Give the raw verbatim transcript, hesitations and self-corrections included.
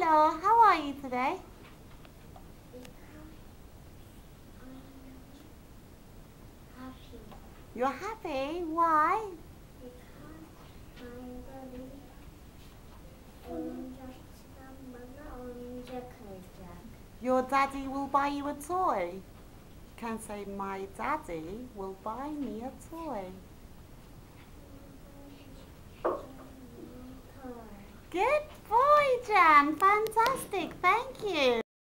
Akatalar, how are you today? Happy. You're happy? Why? Because my daddy orange orange kayacak. Your daddy will buy you a toy. You can say, my daddy will buy me a toy. Good boy, Jan. Fantastic. Thank you.